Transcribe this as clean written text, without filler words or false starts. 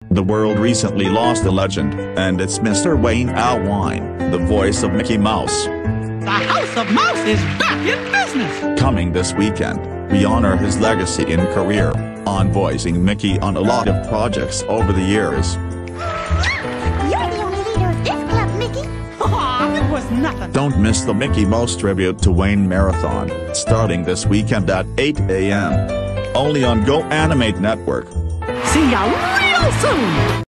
The world recently lost a legend, and it's Mr. Wayne Allwine, the voice of Mickey Mouse. The House of Mouse is back in business! Coming this weekend, we honor his legacy and career, on voicing Mickey on a lot of projects over the years. You're the only leader of this club, Mickey! Aw, it was nothing! Don't miss the Mickey Mouse Tribute to Wayne Marathon, starting this weekend at 8 a.m. Only on Go Animate Network. See ya real soon!